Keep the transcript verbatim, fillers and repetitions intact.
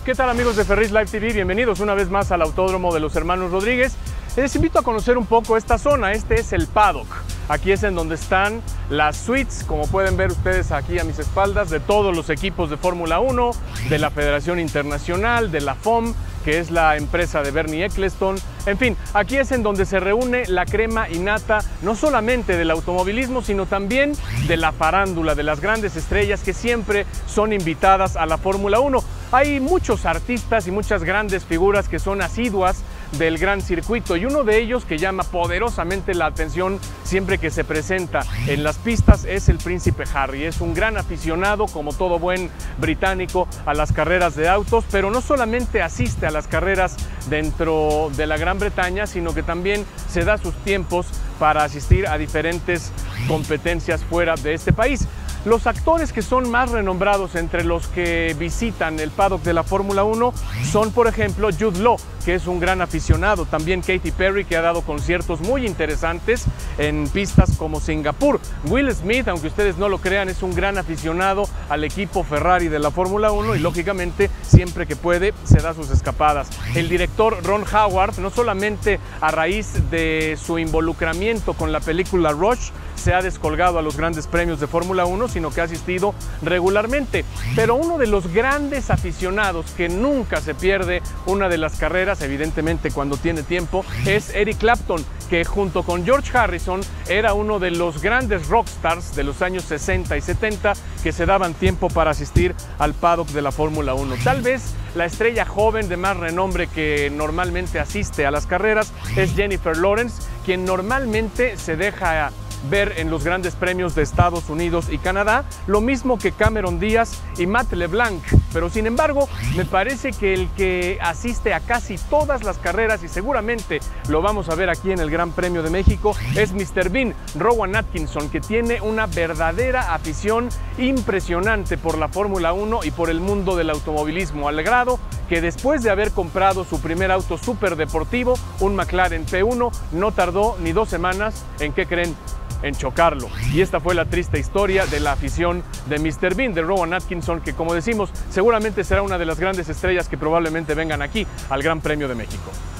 ¿Qué tal, amigos de Ferris Live T V? Bienvenidos una vez más al Autódromo de los Hermanos Rodríguez. Les invito a conocer un poco esta zona. Este es el paddock. Aquí es en donde están las suites, como pueden ver ustedes aquí a mis espaldas, de todos los equipos de Fórmula uno, de la Federación Internacional, de la F O M, que es la empresa de Bernie Ecclestone. En fin, aquí es en donde se reúne la crema innata, no solamente del automovilismo, sino también de la farándula, de las grandes estrellas que siempre son invitadas a la Fórmula uno. Hay muchos artistas y muchas grandes figuras que son asiduas del gran circuito, y uno de ellos que llama poderosamente la atención siempre que se presenta en las pistas es el Príncipe Harry. Es un gran aficionado, como todo buen británico, a las carreras de autos, pero no solamente asiste a las carreras dentro de la Gran Bretaña, sino que también se da sus tiempos para asistir a diferentes competencias fuera de este país. Los actores que son más renombrados entre los que visitan el paddock de la Fórmula uno son, por ejemplo, Jude Law, que es un gran aficionado, también Katy Perry, que ha dado conciertos muy interesantes en pistas como Singapur. Will Smith, aunque ustedes no lo crean, es un gran aficionado al equipo Ferrari de la Fórmula uno y lógicamente siempre que puede se da sus escapadas. El director Ron Howard, no solamente a raíz de su involucramiento con la película Rush, se ha descolgado a los grandes premios de Fórmula uno, sino que ha asistido regularmente. Pero uno de los grandes aficionados que nunca se pierde una de las carreras, evidentemente cuando tiene tiempo, es Eric Clapton, que junto con George Harrison era uno de los grandes rockstars de los años sesenta y setenta que se daban tiempo para asistir al paddock de la Fórmula uno. Tal vez la estrella joven de más renombre que normalmente asiste a las carreras es Jennifer Lawrence, quien normalmente se deja ver en los grandes premios de Estados Unidos y Canadá, lo mismo que Cameron Díaz y Matt LeBlanc. Pero sin embargo, me parece que el que asiste a casi todas las carreras, y seguramente lo vamos a ver aquí en el Gran Premio de México, es mister Bean, Rowan Atkinson, que tiene una verdadera afición impresionante por la Fórmula uno y por el mundo del automovilismo, al grado que después de haber comprado su primer auto superdeportivo, un McLaren P uno, no tardó ni dos semanas en, ¿qué creen?, en chocarlo. Y esta fue la triste historia de la afición de mister Bean, de Rowan Atkinson, que, como decimos, seguramente será una de las grandes estrellas que probablemente vengan aquí al Gran Premio de México.